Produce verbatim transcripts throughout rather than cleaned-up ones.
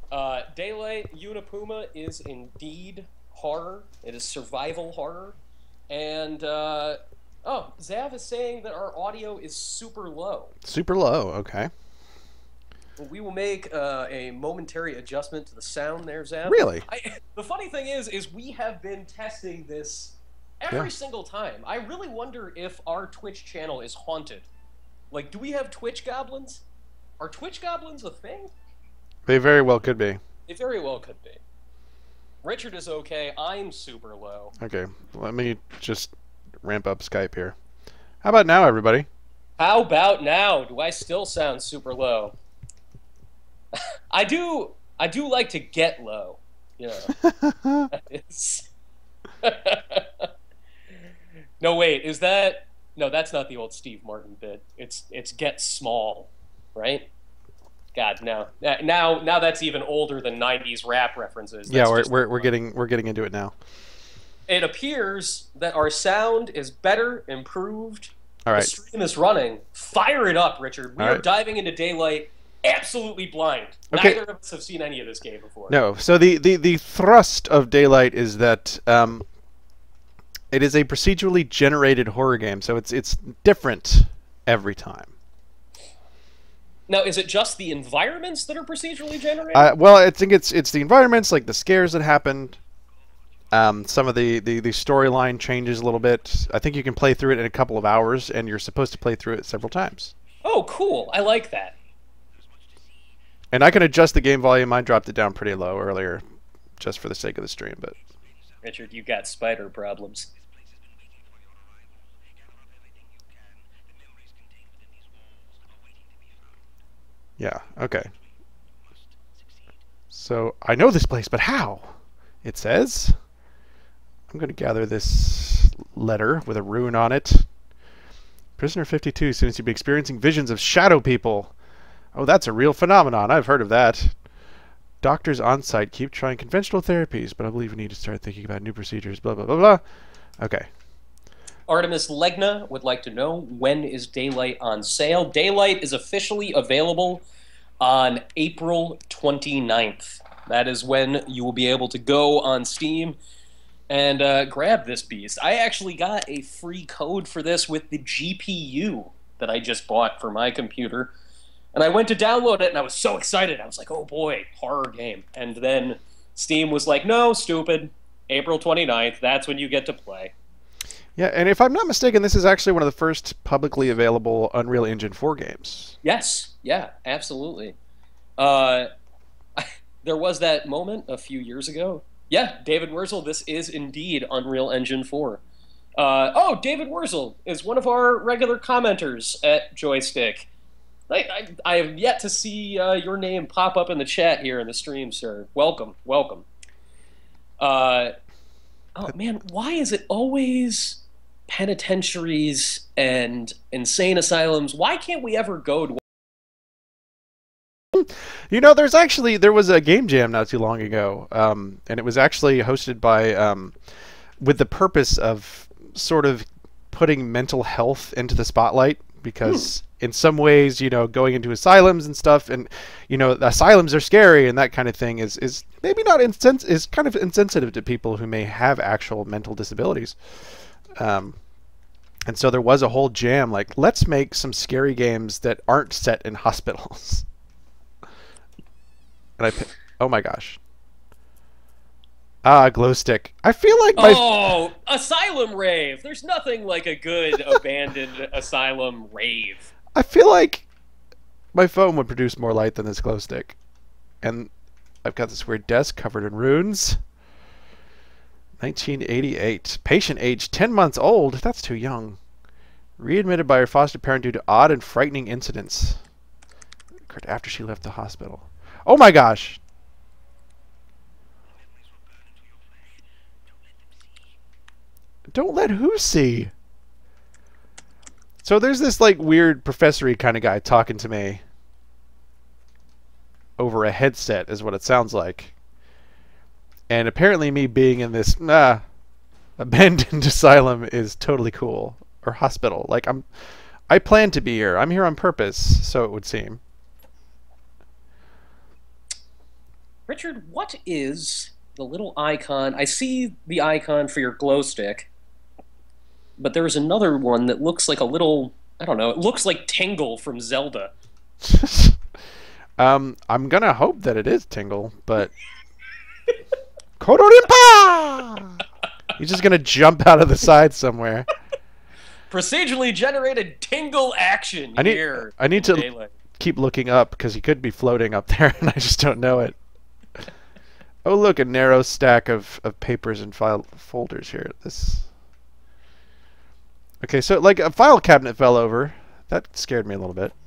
Uh, Daylight Unipuma is indeed horror. It is survival horror. And, uh, oh, Zav is saying that our audio is super low. Super low, okay. We will make uh, a momentary adjustment to the sound there, Zav. Really? I, the funny thing is, is we have been testing this every Yeah. single time. I really wonder if our Twitch channel is haunted. Like, do we have Twitch goblins? Are Twitch goblins a thing? They very well could be. It very well could be. Richard is okay. I'm super low. Okay, let me just ramp up Skype here. How about now, everybody? How about now? Do I still sound super low? I do. I do like to get low. You know. It's... No, wait. Is that? No, that's not the old Steve Martin bit. It's it's get small, right? God, no. Now, now that's even older than nineties rap references. That's Yeah, we're just- we're we're getting we're getting into it now. It appears that our sound is better, improved. All right. The stream is running. Fire it up, Richard. We All are right. diving into Daylight absolutely blind. Okay. Neither of us have seen any of this game before. No. So the the the thrust of Daylight is that um, it is a procedurally generated horror game, so it's it's different every time. Now, is it just the environments that are procedurally generated? Uh, well, I think it's it's the environments, like the scares that happened. Um, some of the, the, the storyline changes a little bit. I think you can play through it in a couple of hours, and you're supposed to play through it several times. Oh, cool. I like that. And I can adjust the game volume. I dropped it down pretty low earlier, just for the sake of the stream. But Richard, you got spider problems. yeah, okay. So I know this place, but how? It says. I'm going to gather this letter with a rune on it. Prisoner fifty-two seems to be experiencing visions of shadow people. Oh, that's a real phenomenon. I've heard of that. Doctors on site keep trying conventional therapies, but I believe we need to start thinking about new procedures, blah, blah, blah, blah. Okay. Artemis Legna would like to know, when is Daylight on sale? Daylight is officially available on April twenty-ninth. That is when you will be able to go on Steam and uh, grab this beast. I actually got a free code for this with the G P U that I just bought for my computer. And I went to download it, and I was so excited. I was like, oh boy, horror game. And then Steam was like, no, stupid. April twenty-ninth, that's when you get to play. Yeah, and if I'm not mistaken, this is actually one of the first publicly available Unreal Engine four games. Yes, yeah, absolutely. Uh, there was that moment a few years ago. Yeah, David Wurzel, this is indeed Unreal Engine four. Uh, oh, David Wurzel is one of our regular commenters at Joystick. I, I, I have yet to see uh, your name pop up in the chat here in the stream, sir. Welcome, welcome. Uh, oh, man, why is it always penitentiaries and insane asylums? Why can't we ever go to... You know, there's actually, there was a game jam not too long ago, um, and it was actually hosted by, um, with the purpose of sort of putting mental health into the spotlight, because hmm. in some ways, you know, going into asylums and stuff, and, you know, the asylums are scary and that kind of thing is, is maybe not insens- is kind of insensitive to people who may have actual mental disabilities. Um, and so there was a whole jam, like, let's make some scary games that aren't set in hospitals. And I, oh my gosh. Ah, glow stick. I feel like my... Oh, asylum rave. There's nothing like a good abandoned asylum rave. I feel like my phone would produce more light than this glow stick. And I've got this weird desk covered in runes. nineteen eighty-eight. Patient age ten months old. That's too young. Readmitted by her foster parent due to odd and frightening incidents. Occurred after she left the hospital. Oh my gosh! Don't let who see? So there's this like weird professory kind of guy talking to me over a headset is what it sounds like. And apparently me being in this ah, abandoned asylum is totally cool. Or hospital. Like I'm I plan to be here. I'm here on purpose, so it would seem. Richard, what is the little icon? I see the icon for your glow stick, but there is another one that looks like a little, I don't know, it looks like Tingle from Zelda. um, I'm gonna hope that it is Tingle, but Kodorimpa! He's just gonna jump out of the side somewhere. Procedurally generated Tingle action I need, here. I need to Daylight. keep looking up because he could be floating up there, and I just don't know it. Oh, look, a narrow stack of, of papers and file folders here. This. Okay, so like a file cabinet fell over. That scared me a little bit.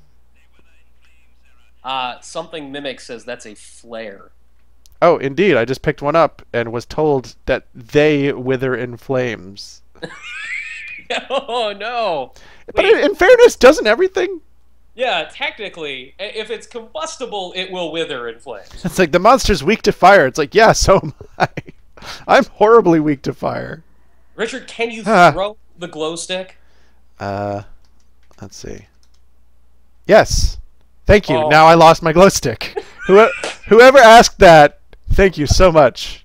Uh, something Mimic says that's a flare. Oh, indeed. I just picked one up and was told that they wither in flames. Oh, no. But Wait. in fairness, doesn't everything? Yeah, technically, if it's combustible, it will wither in flames. It's like the monster's weak to fire. It's like, yeah, so am I. I'm horribly weak to fire. Richard, can you Ah. throw the glow stick? Uh, let's see. Yes. Thank you. Oh. Now I lost my glow stick. Who, whoever asked that, thank you so much.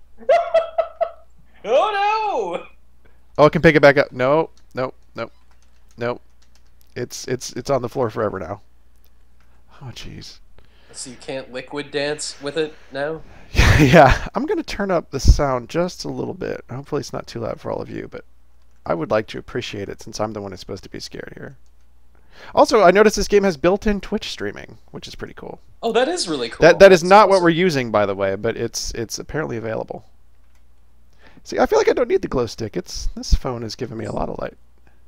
Oh, no! Oh, I can pick it back up. No, no, no, no. It's it's it's on the floor forever now. Oh, jeez. So you can't liquid dance with it now? Yeah, I'm going to turn up the sound just a little bit. Hopefully it's not too loud for all of you, but I would like to appreciate it since I'm the one who's supposed to be scared here. Also, I noticed this game has built-in Twitch streaming, which is pretty cool. Oh, that is really cool. That that is That's not what awesome. we're using, by the way, but it's it's apparently available. See, I feel like I don't need the glow stick. It's this phone is giving me a lot of light.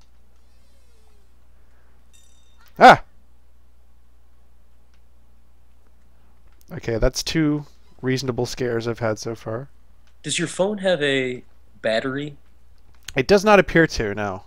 Ah. Okay, that's two reasonable scares I've had so far. Does your phone have a battery? It does not appear to, no.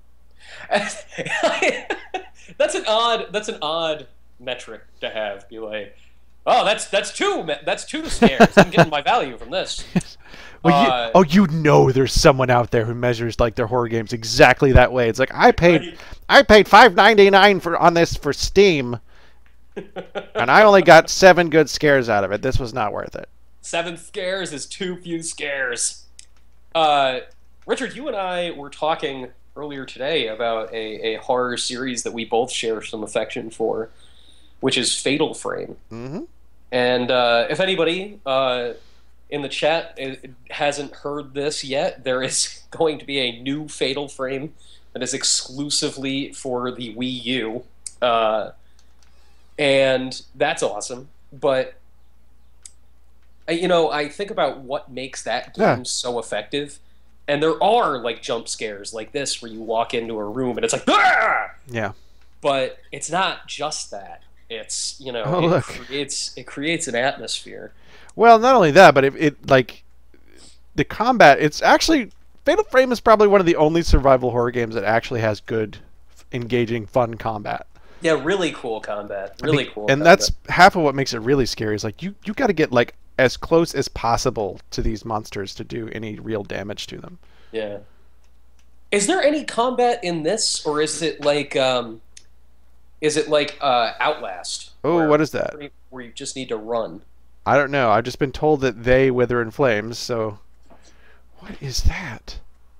That's an odd. That's an odd metric to have. Be like, oh, that's that's two. me- That's two scares. I'm getting my value from this. Well, you, Uh, oh, you know, there's someone out there who measures like their horror games exactly that way. It's like I paid, Right. I paid five ninety nine for on this for Steam, and I only got seven good scares out of it. This was not worth it. Seven scares is too few scares. Uh, Richard, you and I were talking earlier today about a, a horror series that we both share some affection for, which is Fatal Frame. Mm-hmm. And uh, if anybody uh, in the chat i- hasn't heard this yet, there is going to be a new Fatal Frame that is exclusively for the Wii U. Uh, and that's awesome. But, I- you know, I think about what makes that game Yeah. so effective. And there are, like, jump scares like this where you walk into a room and it's like, ah! Yeah. But it's not just that. It's, you know, Oh, it look. creates it creates an atmosphere. Well, not only that, but it, it like the combat. It's actually Fatal Frame is probably one of the only survival horror games that actually has good, engaging, fun combat. Yeah, really cool combat. Really cool. And combat. that's half of what makes it really scary. Is like you you got to get like as close as possible to these monsters to do any real damage to them. Yeah. Is there any combat in this, or is it like um, is it like uh, Outlast? Oh, where- what is that? Where you, where you just need to run. I don't know. I've just been told that they wither in flames. So, what is that?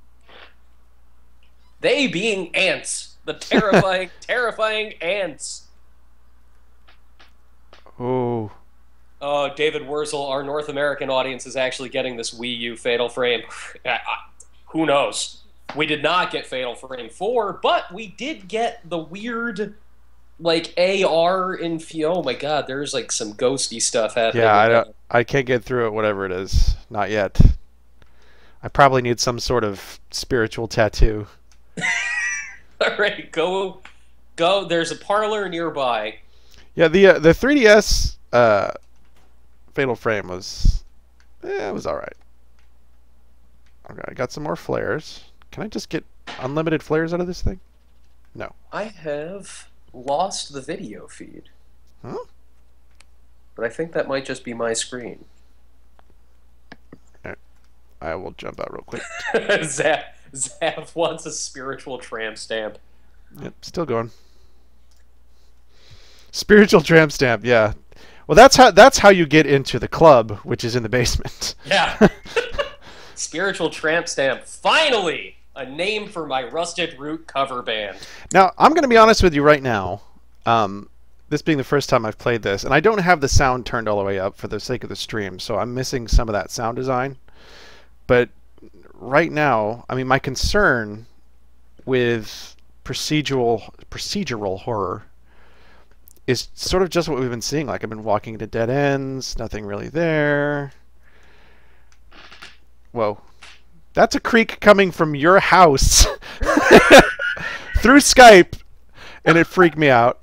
They being ants, the terrifying, terrifying ants. Oh, Oh, David Wurzel, our North American audience is actually getting this Wii U Fatal Frame. I- I- Who knows? We did not get Fatal Frame four, but we did get the weird, like, A R in... Oh my god, there's, like, some ghosty stuff happening. yeah. I with don't. I can't get through it. Whatever it is, not yet. I probably need some sort of spiritual tattoo. that. All right, go... Go. There's a parlor nearby. Yeah, the uh, the three D S uh, Fatal Frame was, yeah, it was all right. Okay, I got some more flares. Can I just get unlimited flares out of this thing? No. I have lost the video feed. Huh? But I think that might just be my screen. I will jump out real quick. Zav, Zav wants a spiritual tramp stamp. Yep, still going. Spiritual tramp stamp, yeah. Well, that's how that's how you get into the club, which is in the basement. Yeah. Spiritual Tramp Stamp. Finally, a name for my Rusted Root cover band. Now, I'm going to be honest with you right now. Um, this being the first time I've played this, and I don't have the sound turned all the way up for the sake of the stream, so I'm missing some of that sound design. But right now, I mean, my concern with procedural procedural horror is sort of just what we've been seeing. Like, I've been walking into dead ends, nothing really there. Whoa. That's a creak coming from your house through Skype, and it freaked me out.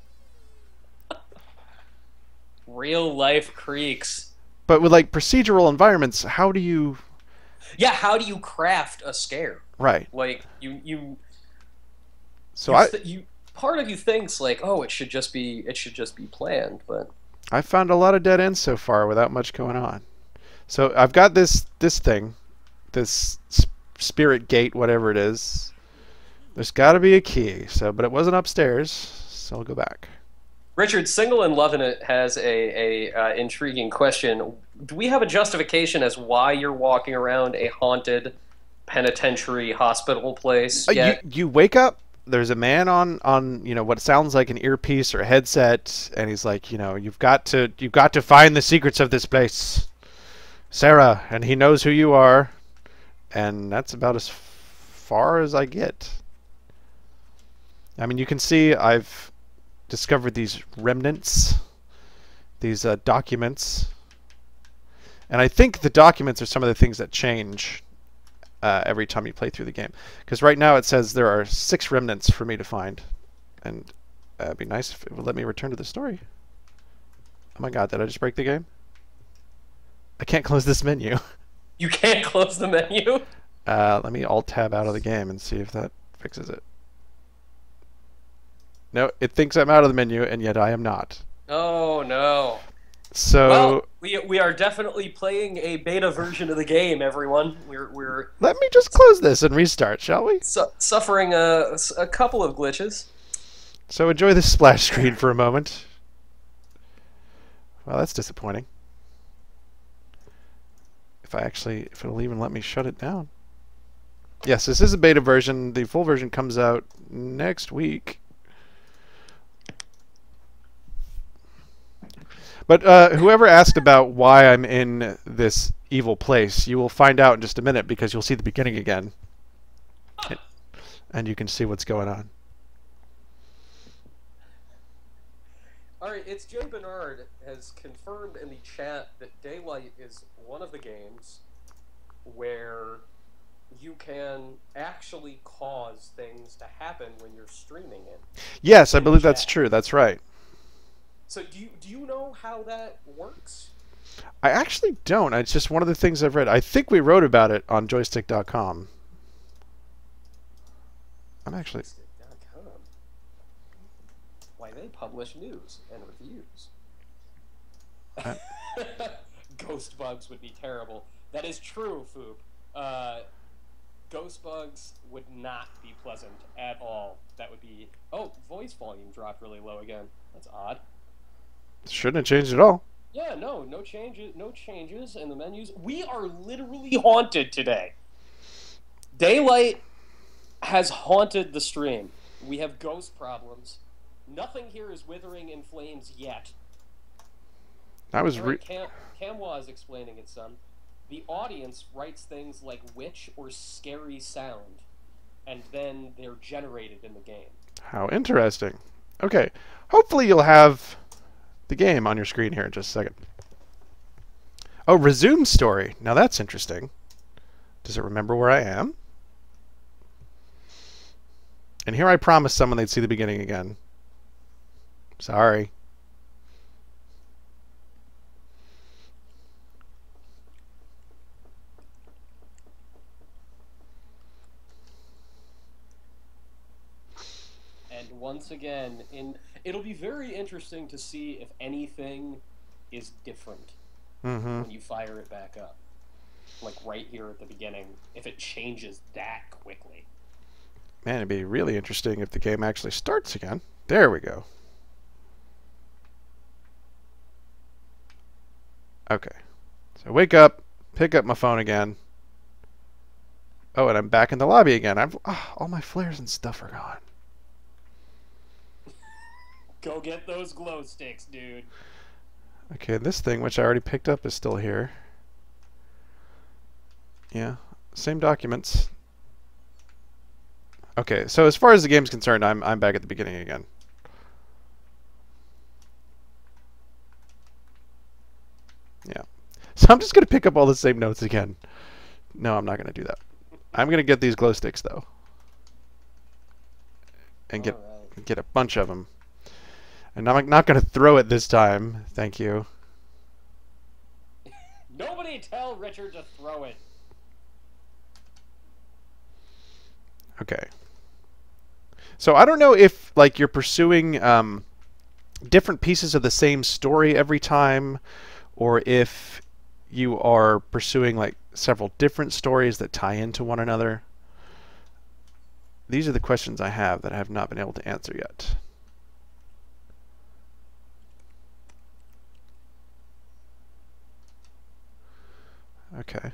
Real life creaks. But with, like, procedural environments, how do you... Yeah, how do you craft a scare? Right. Like, you... you so you I... Th you, part of you thinks, like, oh, it should just be it should just be planned, but... I found a lot of dead ends so far without much going on. So I've got this this thing, this spirit gate, whatever it is. There's got to be a key. So, but it wasn't upstairs, so I'll go back. Richard, Single and Lovin' It has a, a uh, intriguing question. Do we have a justification as why you're walking around a haunted penitentiary hospital place Uh, yet? you, you wake up, there's a man on, on, you know, what sounds like an earpiece or a headset, and he's like, you know, you've got to, you've got to find the secrets of this place, Sarah, and he knows who you are, and that's about as far as I get. I mean, you can see I've discovered these remnants, these uh, documents, and I think the documents are some of the things that change uh, every time you play through the game. Because right now it says there are six remnants for me to find, and uh, it'd be nice if it would let me return to the story. Oh my god, did I just break the game? I can't close this menu. You can't close the menu? Uh, let me alt-tab out of the game and see if that fixes it. No, it thinks I'm out of the menu, and yet I am not. Oh, no. So well, we, we are definitely playing a beta version of the game, everyone. We're, we're let me just close this and restart, shall we? su suffering a, a couple of glitches. So enjoy this splash screen for a moment. Well, that's disappointing. If I actually, if it'll even let me shut it down. Yes, this is a beta version. The full version comes out next week. But uh, whoever asked about why I'm in this evil place, you will find out in just a minute, because you'll see the beginning again. And you can see what's going on. Alright, it's Jay Bernard has confirmed in the chat that Daylight is one of the games where you can actually cause things to happen when you're streaming it. Yes, I believe that's true. That's right. So do you, do you know how that works? I actually don't. It's just one of the things I've read. I think we wrote about it on joystick dot com. I'm actually... joystick dot com. Why, they publish news and reviews. Uh... Ghost bugs would be terrible. That is true, Foop. Uh, ghost bugs would not be pleasant at all. That would be... Oh, voice volume dropped really low again. That's odd. Shouldn't have changed at all. Yeah, no, no changes, no changes in the menus. We are literally haunted today. Daylight has haunted the stream. We have ghost problems. Nothing here is withering in flames yet. I was re right, Cam Camwa is explaining it, son. The audience writes things like witch or scary sound, and then they're generated in the game. How interesting. Okay, hopefully you'll have the game on your screen here in just a second. Oh, resume story. Now that's interesting. Does it remember where I am? And here I promised someone they'd see the beginning again. Sorry. And once again, in it'll be very interesting to see if anything is different mm-hmm. when you fire it back up. Like right here at the beginning, if it changes that quickly. Man, it'd be really interesting if the game actually starts again. There we go. Okay. So wake up, pick up my phone again. Oh, and I'm back in the lobby again. I've oh, all my flares and stuff are gone. Go get those glow sticks, dude. Okay, this thing, which I already picked up, is still here. Yeah, same documents. Okay, so as far as the game's concerned, I'm I'm back at the beginning again. Yeah. So I'm just gonna pick up all the same notes again. No, I'm not gonna do that. I'm gonna get these glow sticks though, and get right. get a bunch of them. And I'm not gonna throw it this time. Thank you. Nobody tell Richard to throw it. Okay. So I don't know if like you're pursuing um, different pieces of the same story every time, or if you are pursuing like several different stories that tie into one another. These are the questions I have that I have not been able to answer yet. Okay.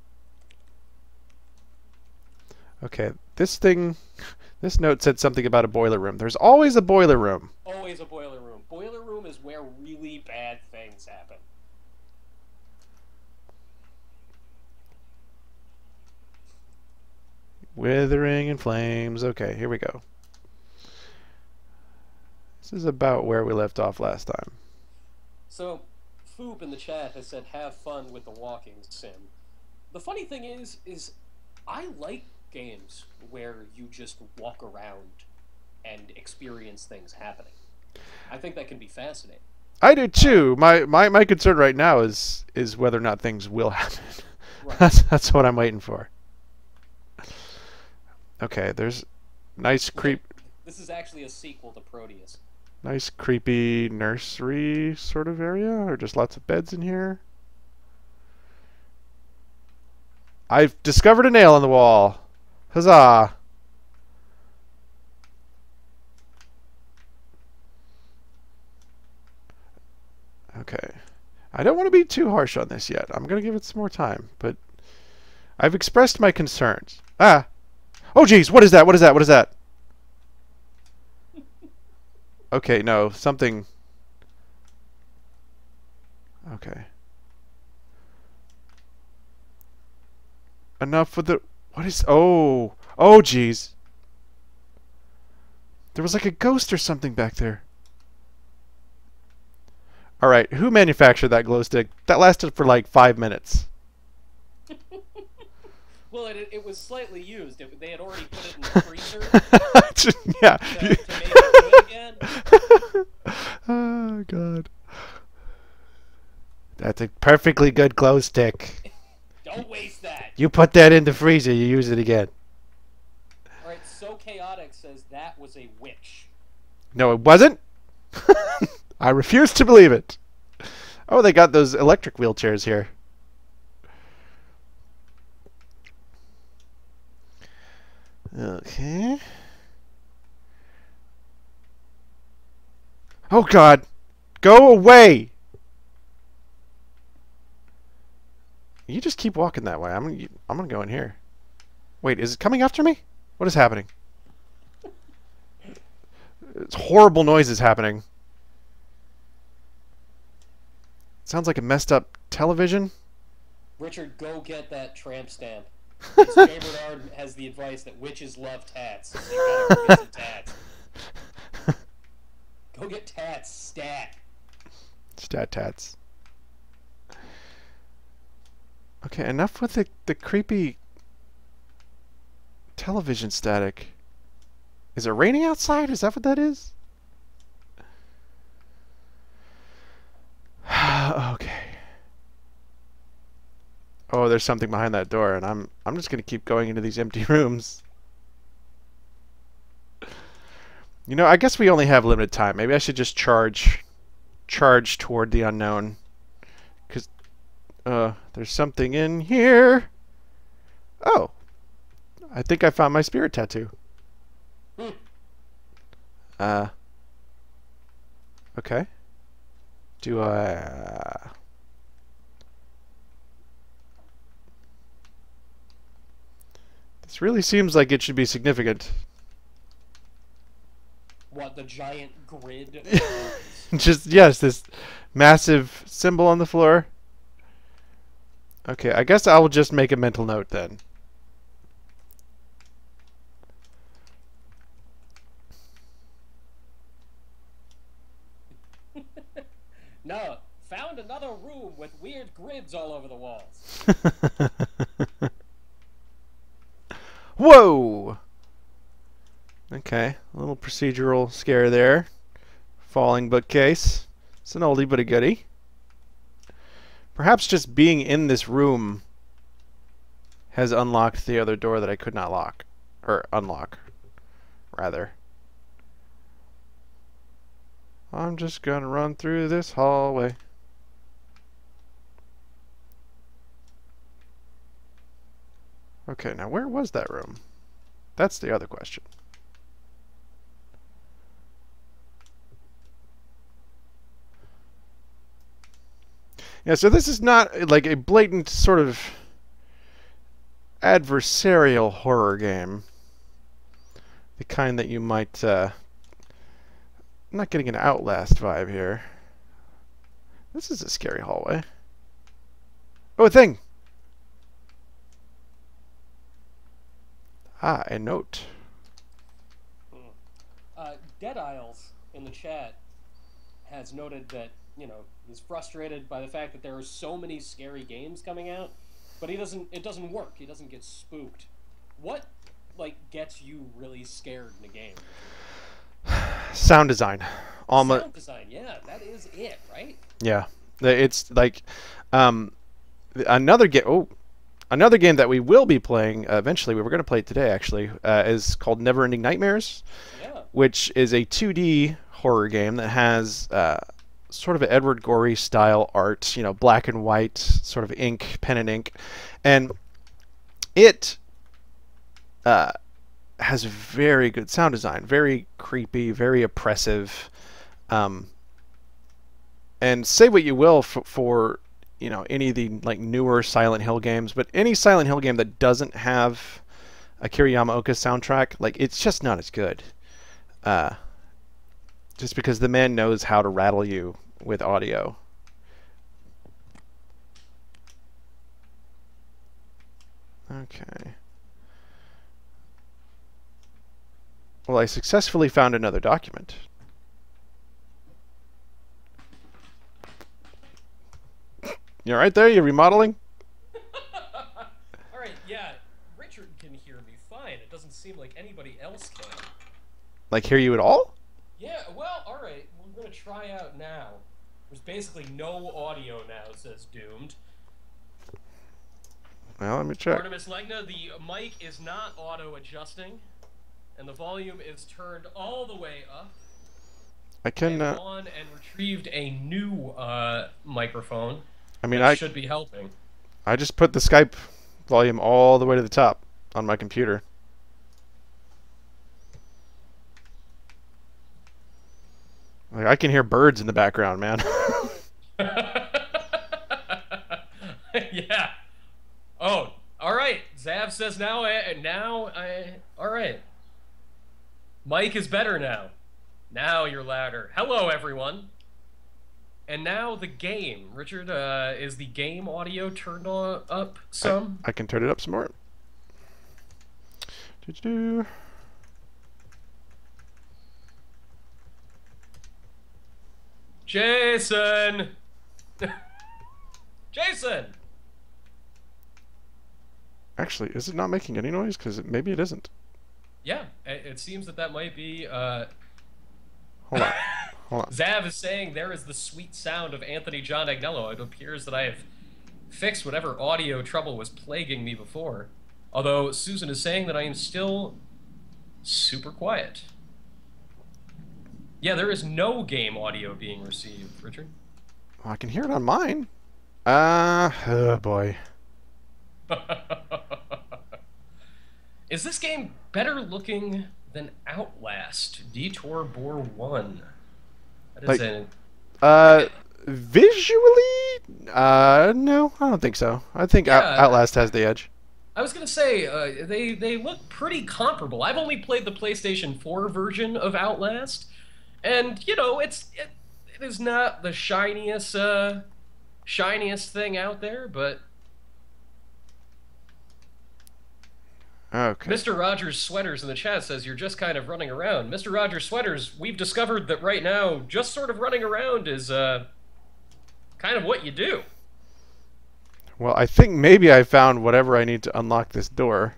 Okay, this thing, this note said something about a boiler room. There's always a boiler room. Always a boiler room. Boiler room is where really bad things happen. Withering in flames. Okay, here we go. This is about where we left off last time. So, Foop in the chat has said, have fun with the walking sim. The funny thing is, is I like games where you just walk around and experience things happening. I think that can be fascinating. I do too. My my, my concern right now is is whether or not things will happen. Right. That's that's what I'm waiting for. Okay, there's nice creep. This is actually a sequel to Proteus. Nice creepy nursery sort of area, or just lots of beds in here. I've discovered a nail on the wall. Huzzah! Okay. I don't want to be too harsh on this yet. I'm going to give it some more time, but I've expressed my concerns. Ah! Oh, geez! What is that? What is that? What is that? Okay, no. Something... Okay. Enough with the... What is... Oh! Oh, geez! There was like a ghost or something back there. Alright, who manufactured that glow stick? That lasted for like five minutes. Well, it, it was slightly used. It, they had already put it in the freezer. Yeah. To, to make it good again. Oh, God. That's a perfectly good glow stick. Don't waste that. You put that in the freezer, you use it again. Alright, So Chaotic says that was a witch. No, it wasn't. I refuse to believe it. Oh, they got those electric wheelchairs here. Okay. Oh, God. Go away. You just keep walking that way. I'm gonna, I'm gonna go in here. Wait, is it coming after me? What is happening? It's horrible noises happening. Sounds like a messed up television. Richard, go get that tramp stamp. His favorite art has the advice that witches love tats. So you gotta go get some tats. Go get tats, stat. Stat tats. Okay, enough with the, the creepy television static. Is it raining outside? Is that what that is? Okay. Oh, there's something behind that door, and I'm I'm just gonna keep going into these empty rooms. You know, I guess we only have limited time. Maybe I should just charge charge toward the unknown. Cause uh there's something in here. Oh. I think I found my spirit tattoo. Hmm. Uh okay. Do I uh, This really seems like it should be significant. What, the giant grid? Just, yes, this massive symbol on the floor. Okay, I guess I will just make a mental note then. No, found another room with weird grids all over the walls. Whoa! Okay, a little procedural scare there. Falling bookcase. It's an oldie but a goodie. Perhaps just being in this room has unlocked the other door that I could not lock. Or unlock, rather. I'm just gonna run through this hallway. Okay, now where was that room? That's the other question. Yeah, so this is not like a blatant sort of adversarial horror game. The kind that you might, uh... I'm not getting an Outlast vibe here. This is a scary hallway. Oh, a thing! Ah, a note. Uh, Dead Isles in the chat has noted that, you know, he's frustrated by the fact that there are so many scary games coming out, but he doesn't, it doesn't work. He doesn't get spooked. What, like, gets you really scared in a game? Sound design. Almost. Sound design, yeah, that is it, right? Yeah. It's like, um, another game, oh, another game that we will be playing uh, eventually, we were going to play it today actually, uh, is called Neverending Nightmares, yeah. Which is a two D horror game that has, uh, sort of an Edward Gorey style art, you know, black and white, sort of ink, pen and ink, and it uh, has very good sound design, very creepy, very oppressive, um, and say what you will for, for you know, any of the like newer Silent Hill games, but any Silent Hill game that doesn't have Akira Yamaoka's soundtrack, like, it's just not as good. Uh, just because the man knows how to rattle you with audio. Okay. Well, I successfully found another document. You all right there? You remodeling? All right, yeah. Richard can hear me fine. It doesn't seem like anybody else can. Like, hear you at all? Yeah, well, all right. We're going to try out now. There's basically no audio now, says Doomed. Well, let me check. Artemis Legna, the mic is not auto-adjusting, and the volume is turned all the way up. I can... I've uh, gone and retrieved a new uh, microphone. I mean, that I should be helping. I just put the Skype volume all the way to the top on my computer. Like, I can hear birds in the background, man. Yeah. Oh, all right. Zav says now. I, now I. All right. Mike is better now. Now you're louder. Hello, everyone. And now the game. Richard, uh, is the game audio turned on, up some? I, I can turn it up some more. Doo-doo-doo. Jason! Jason! Actually, is it not making any noise? Because maybe it isn't. Yeah, it, it seems that that might be... Uh... Hold on. Hold on. Zav is saying there is the sweet sound of Anthony John Agnello. It appears that I have fixed whatever audio trouble was plaguing me before. Although Susan is saying that I am still super quiet. Yeah, there is no game audio being received, Richard. Well, I can hear it on mine. Uh, oh boy. Is this game better looking than Outlast? Detour Bore one. That is Like, an... Uh, visually? Uh, no, I don't think so. I think Yeah. Out Outlast has the edge. I was gonna say uh, they they look pretty comparable. I've only played the PlayStation four version of Outlast, and you know it's it, it is not the shiniest uh, shiniest thing out there, but Okay. Mister Rogers Sweaters in the chat says you're just kind of running around. Mister Rogers Sweaters, we've discovered that right now, just sort of running around is uh, kind of what you do. Well, I think maybe I found whatever I need to unlock this door.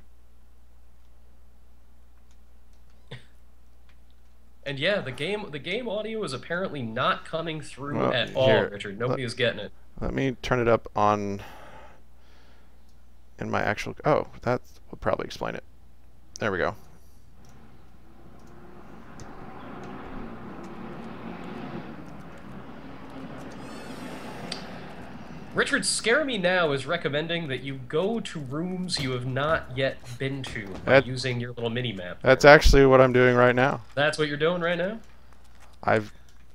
And yeah, the game the game audio is apparently not coming through Well, at all, here, Richard. Nobody let- is getting it. Let me turn it up on in my actual... Oh, that will probably explain it. There we go. Richard, Scare Me Now is recommending that you go to rooms you have not yet been to by That- using your little mini map. That's actually what I'm doing right now. That's what you're doing right now? I've...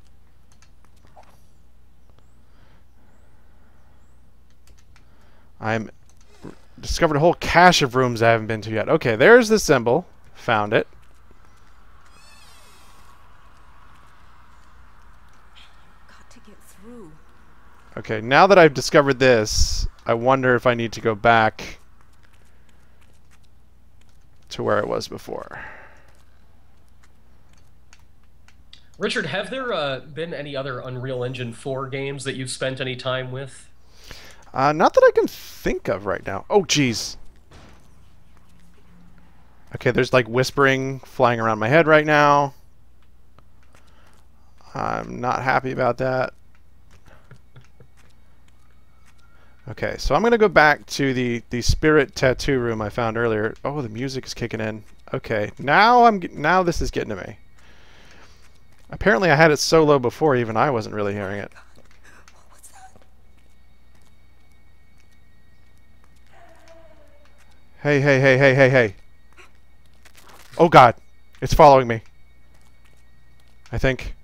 I'm discovered a whole cache of rooms I haven't been to yet. Okay, there's the symbol. Found it. Got to get through. Okay, now that I've discovered this, I wonder if I need to go back to where it was before. Richard, have there uh, been any other Unreal Engine four games that you've spent any time with? Uh, not that I can think of right now. Oh, jeez. Okay, there's like whispering flying around my head right now. I'm not happy about that. Okay, so I'm going to go back to the, the spirit tattoo room I found earlier. Oh, the music is kicking in. Okay, now I'm get- now this is getting to me. Apparently I had it so low before even I wasn't really hearing it. What's that? Hey, hey, hey, hey, hey, hey. Oh god, it's following me. I think.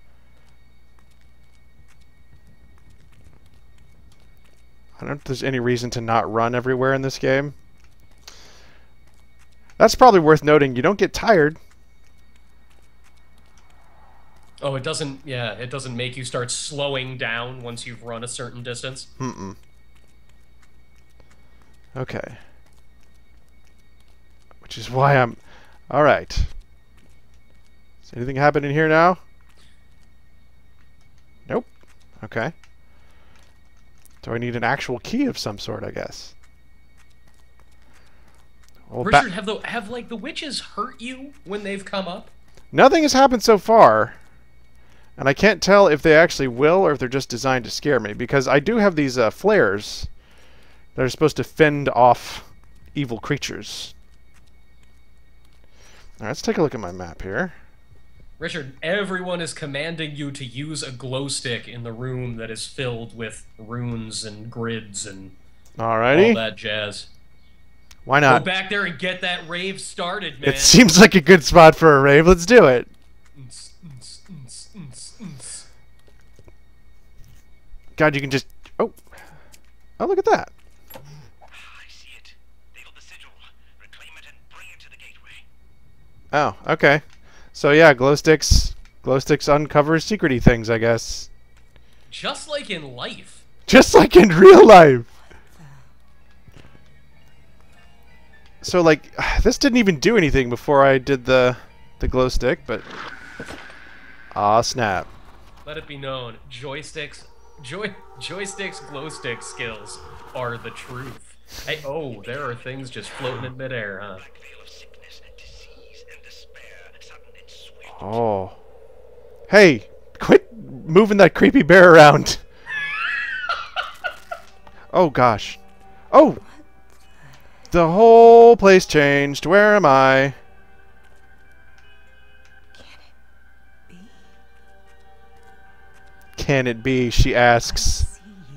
I don't know if there's any reason to not run everywhere in this game. That's probably worth noting. You don't get tired. Oh, it doesn't, yeah, it doesn't make you start slowing down once you've run a certain distance. Mm-mm. Okay. Which is why I'm... Alright. Is anything happening here now? Nope. Okay. Do I need an actual key of some sort, I guess? Well, ba- Richard, have the have like the witches hurt you when they've come up? Nothing has happened so far. And I can't tell if they actually will or if they're just designed to scare me. Because I do have these uh, flares that are supposed to fend off evil creatures. Alright, let's take a look at my map here. Richard, everyone is commanding you to use a glow stick in the room that is filled with runes and grids and Alrighty. all that jazz. Why Go not? back there and get that rave started, man. It seems like a good spot for a rave. Let's do it. God, you can just... Oh. Oh, look at that. I see it. They got the sigil. Reclaim it and bring it to the gateway. Oh, okay. So yeah, glow sticks... Glow sticks uncover secrety things, I guess. Just like in life. Just like in real life. So, like, this didn't even do anything before I did the the glow stick, but... Aw, snap. Let it be known, joysticks, joy, joysticks, glow stick skills are the truth. Hey, oh, there are things just floating in midair, huh? Like veil of sickness and disease and despair, sudden and swift. Oh. Hey, quit moving that creepy bear around. Oh, gosh. Oh! The whole place changed. Where am I? Be. Can it be? She asks. See you.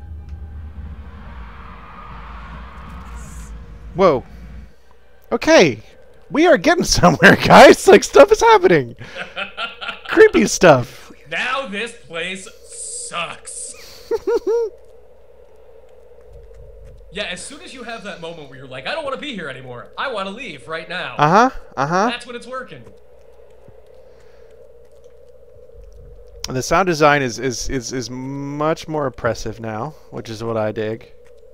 Whoa. Okay. We are getting somewhere, guys. Like, stuff is happening. Creepy stuff. Now this place sucks. Yeah, as soon as you have that moment where you're like, I don't want to be here anymore. I want to leave right now. Uh huh. Uh huh. That's when it's working. And the sound design is, is, is, is much more oppressive now, which is what I dig.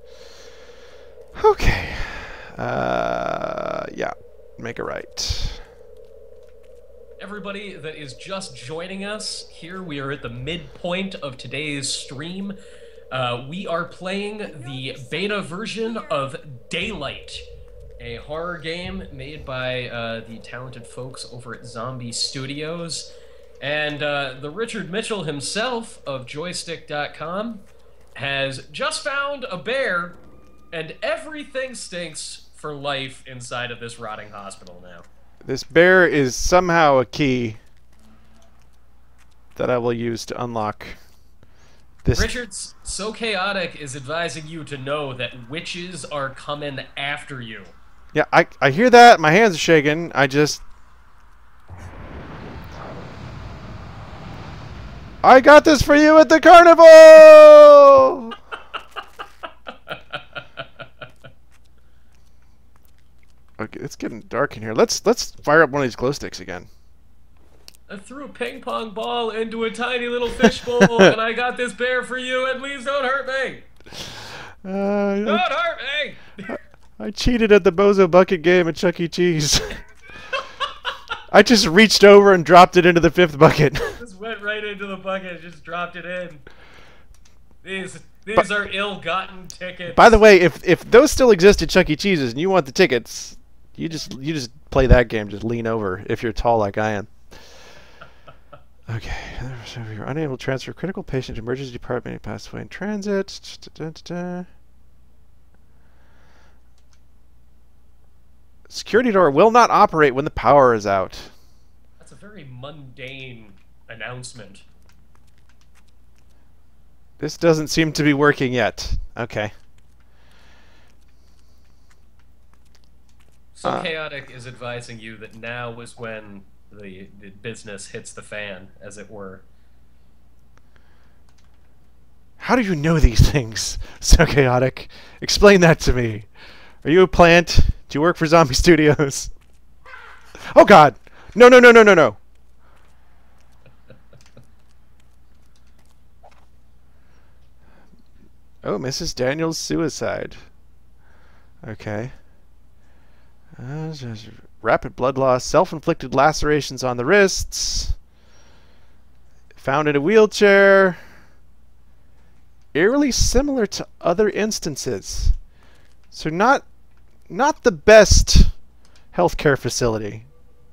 Okay. Uh, yeah. Make it right. Everybody that is just joining us, here we are at the midpoint of today's stream. Uh, we are playing the beta version of Daylight, a horror game made by uh, the talented folks over at Zombie Studios. And uh, the Richard Mitchell himself of joystick dot com has just found a bear, and everything stinks for life inside of this rotting hospital now. This bear is somehow a key that I will use to unlock this. Richard's So Chaotic is advising you to know that witches are coming after you. Yeah, I, I hear that. My hands are shaking. I just... I got this for you at the carnival! Okay, it's getting dark in here. Let's let's fire up one of these glow sticks again. I threw a ping pong ball into a tiny little fishbowl, and I got this bear for you, and please don't hurt me! Uh, Don't hurt me! I cheated at the Bozo Bucket game at Chuck E. Cheese. I just reached over and dropped it into the fifth bucket. Just went right into the bucket, just dropped it in. These these But- are ill-gotten tickets. By the way, if if those still exist at Chuck E. Cheese's and you want the tickets, you just you just play that game. Just lean over if you're tall like I am. Okay, so you're unable to transfer critical patient to emergency department. He passed away in transit. Da-da-da-da. Security door will not operate when the power is out. That's a very mundane announcement. This doesn't seem to be working yet. Okay. So Uh. Chaotic is advising you that now is when the, the business hits the fan, as it were. How do you know these things? So Chaotic. Explain that to me. Are you a plant? Do you work for Zombie Studios? Oh God! No! No! No! No! No! No! Oh, Missus Daniels' suicide. Okay. Uh, just rapid blood loss, self-inflicted lacerations on the wrists. Found in a wheelchair. Eerily similar to other instances. So not, not the best healthcare facility.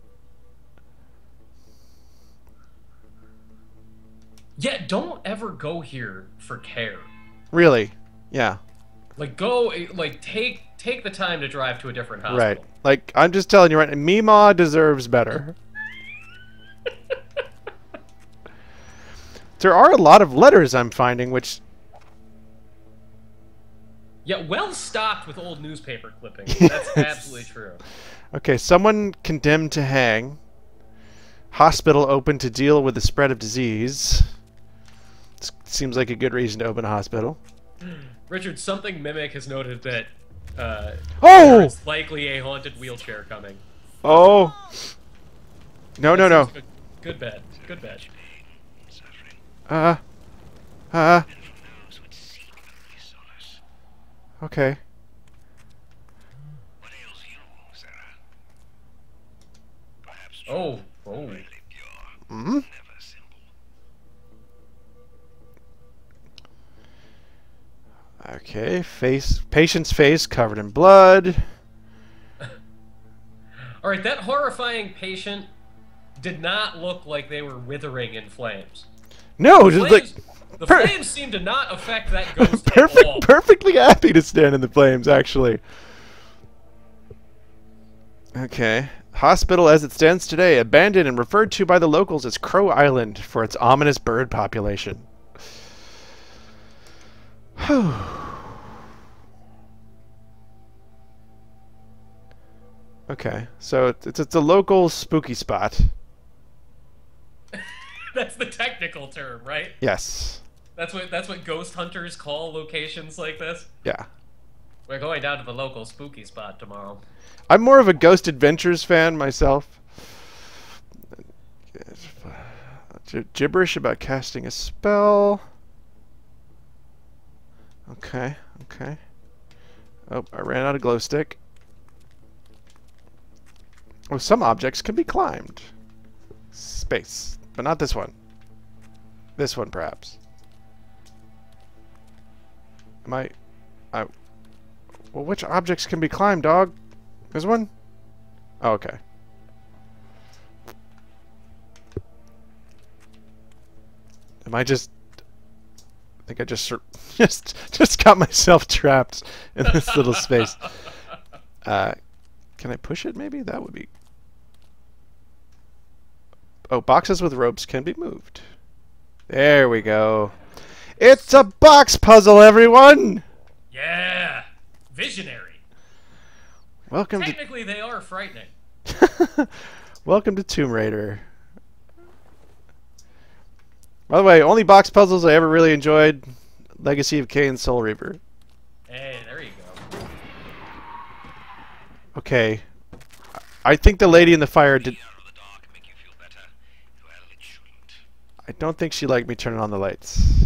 Yeah, don't ever go here for care. Really? Yeah. Like, go, like, take take the time to drive to a different hospital. Right. Like, I'm just telling you right now, Mima deserves better. There are a lot of letters I'm finding, which... Yeah, well stocked with old newspaper clippings. That's absolutely true. Okay, someone condemned to hang. Hospital open to deal with the spread of disease. S- seems like a good reason to open a hospital. Richard, something Mimic has noted that uh, Oh! there's likely a haunted wheelchair coming. Oh! No, no, no. Good, good bet. Good bet. Suffering. Uh, uh, And from those would seek only solace. okay. What ails you, Sarah? Perhaps Oh, truth, oh. really pure, Mm-hmm. never simple. Okay, face, patient's face covered in blood. All right, that horrifying patient did not look like they were withering in flames. No, just like... Flames, the per- flames seem to not affect that ghost at Perfect, all. perfectly happy to stand in the flames, actually. Okay. Hospital as it stands today, abandoned and referred to by the locals as Crow Island for its ominous bird population. Whew. Okay, so it's, it's it's a local spooky spot. That's the technical term, right? Yes. That's what that's what ghost hunters call locations like this. Yeah. We're going down to the local spooky spot tomorrow. I'm more of a Ghost Adventures fan myself. G- gibberish about casting a spell. Okay, okay. Oh, I ran out of glow stick. Oh, some objects can be climbed. Space, but not this one. This one, perhaps. Am I... I... Well, which objects can be climbed, dog? This one? Oh, okay. Am I just... I think I just sur- just just got myself trapped in this little space. Uh, can I push it, maybe? That would be... Oh, boxes with ropes can be moved. There we go. It's a box puzzle, everyone! Yeah! Visionary. Welcome Technically, they are frightening. to... Welcome to Tomb Raider. By the way, only box puzzles I ever really enjoyed, Legacy of Kain, Soul Reaper. Hey, there you go. Okay. I think the lady in the fire did... Fear of the dark make you feel better. Well, it shouldn't. I don't think she liked me turning on the lights.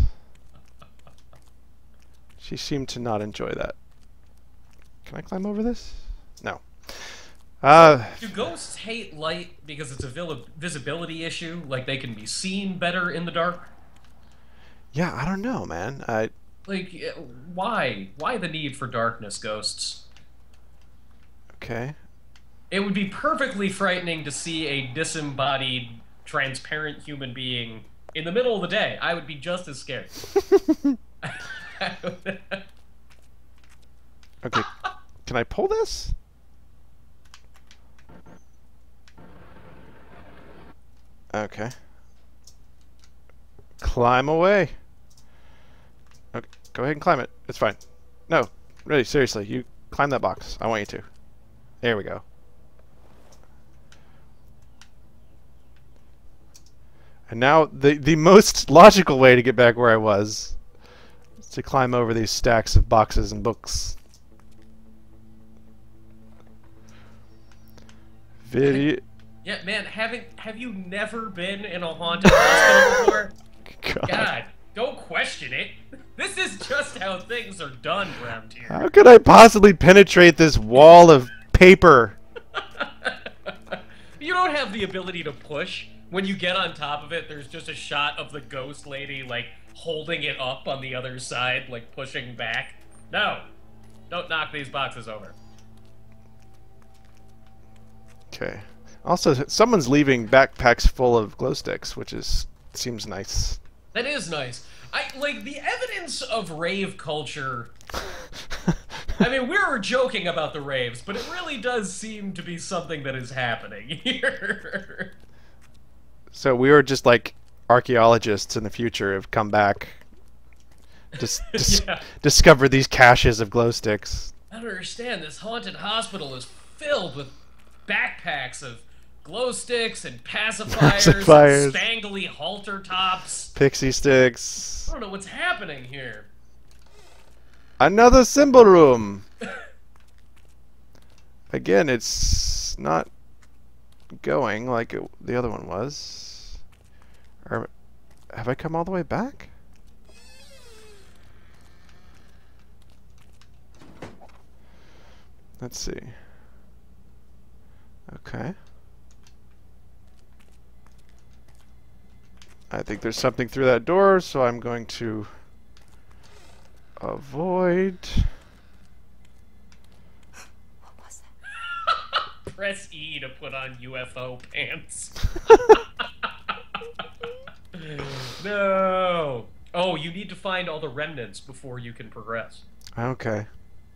She seemed to not enjoy that. Can I climb over this? No. Uh, Do ghosts hate light because it's a vil- visibility issue? Like they can be seen better in the dark? yeah, I don't know, man. I... Like, uh, why? Why the need for darkness, ghosts? Okay. It would be perfectly frightening to see a disembodied, transparent human being in the middle of the day. I would be just as scared. Okay. Can I pull this? Okay. Climb away. Okay, go ahead and climb it. It's fine. No, really, seriously, you climb that box. I want you to. There we go. And now the the most logical way to get back where I was is to climb over these stacks of boxes and books. Video. Yeah, man, having have you never been in a haunted hospital before? God. God, don't question it. This is just how things are done around here. How could I possibly penetrate this wall of paper? You don't have the ability to push. When you get on top of it, there's just a shot of the ghost lady, like, holding it up on the other side, like, pushing back. No. Don't knock these boxes over. Okay. Also, someone's leaving backpacks full of glow sticks, which is seems nice. That is nice. I like the evidence of rave culture. I mean, we were joking about the raves, but it really does seem to be something that is happening here. So we were just like archaeologists in the future have come back, just dis Yeah. discovered these caches of glow sticks. I don't understand. This haunted hospital is filled with backpacks of glow sticks and pacifiers, Pacifiers. and spangly halter tops. Pixie sticks. I don't know what's happening here. Another symbol room. Again, it's not going like it, the other one was. Or, have I come all the way back? Let's see. Okay. I think there's something through that door, so I'm going to avoid. What was that? Press E to put on U F O pants. No. Oh, you need to find all the remnants before you can progress. Okay.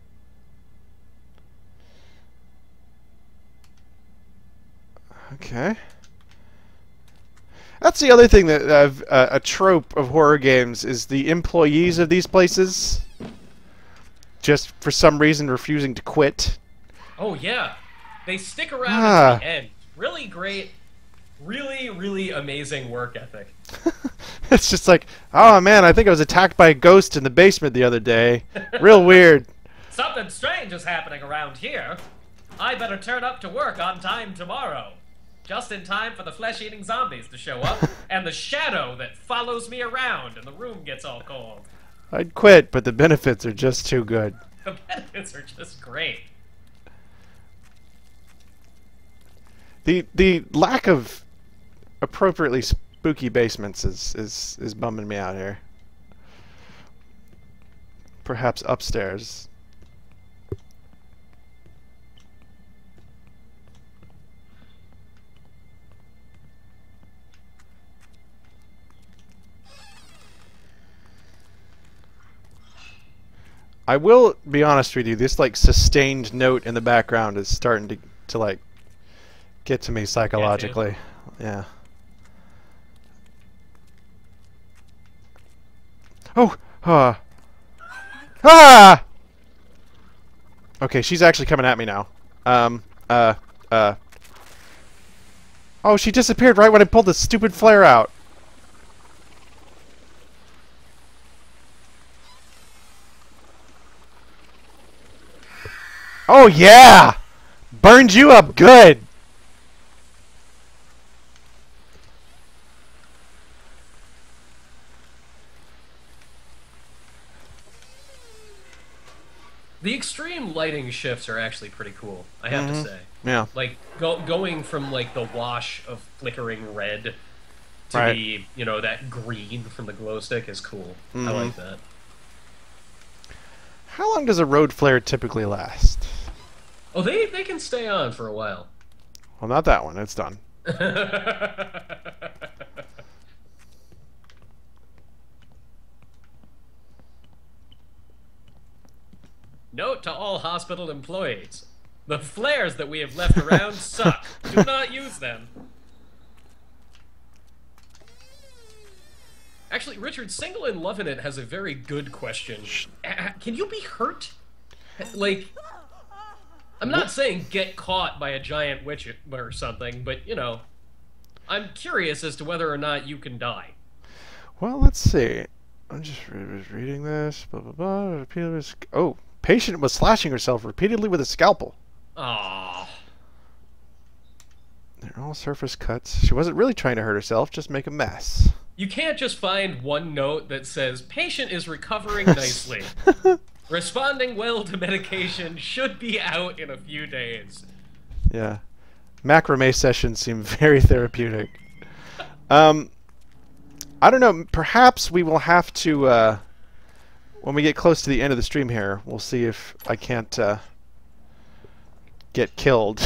Okay. That's the other thing that I've, uh, a trope of horror games is the employees of these places just for some reason refusing to quit. Oh yeah, they stick around Ah. at the end. Really great, really really amazing work ethic. It's just like, oh man, I think I was attacked by a ghost in the basement the other day. Real weird. Something strange is happening around here. I better turn up to work on time tomorrow. Just in time for the flesh-eating zombies to show up, and the shadow that follows me around and the room gets all cold. I'd quit, but the benefits are just too good. The benefits are just great. The the lack of appropriately spooky basements is, is, is bumming me out here. Perhaps upstairs. I will be honest with you, this like sustained note in the background is starting to to like get to me psychologically. Yeah. Oh, uh. Ah! Okay, she's actually coming at me now. Um, uh, uh. Oh, she disappeared right when I pulled the stupid flare out. Oh yeah! Burned you up good! The extreme lighting shifts are actually pretty cool, I have Mhm. to say. Yeah. Like, go going from, like, the wash of flickering red to Right. the, you know, that green from the glow stick is cool. I Mhm. like that. How long does a road flare typically last? Oh, they, they can stay on for a while. Well, not that one. It's done. Note to all hospital employees. The flares that we have left around suck. Do not use them. Actually, Richard, Single and Lovin' It has a very good question. A- Can you be hurt? Like, I'm not saying get caught by a giant witch or something, but, you know, I'm curious as to whether or not you can die. Well, let's see. I'm just re was reading this. Blah blah blah. Repeatedly sc- Oh, patient was slashing herself repeatedly with a scalpel. Aww. They're all surface cuts. She wasn't really trying to hurt herself, just make a mess. You can't just find one note that says, patient is recovering nicely. Responding well to medication, should be out in a few days. Yeah. Macrame sessions seem very therapeutic. Um, I don't know. Perhaps we will have to, uh, when we get close to the end of the stream here, we'll see if I can't uh, get killed.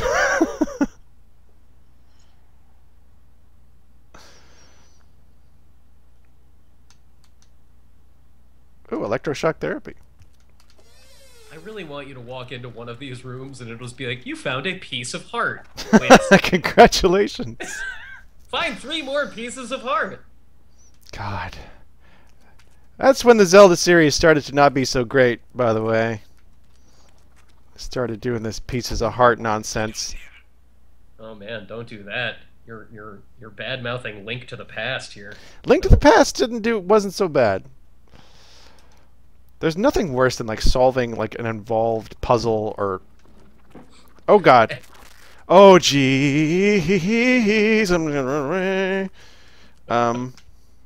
Ooh, electroshock therapy. I really want you to walk into one of these rooms and it'll just be like, you found a piece of heart. Wait a second. Congratulations. Find three more pieces of heart. God. That's when the Zelda series started to not be so great, by the way. Started doing this pieces of heart nonsense. Oh man, don't do that. You're you're you're bad mouthing Link to the Past here. Link to the Past didn't do wasn't so bad. There's nothing worse than like solving like an involved puzzle or oh god. Oh jeez. I'm gonna run away. Um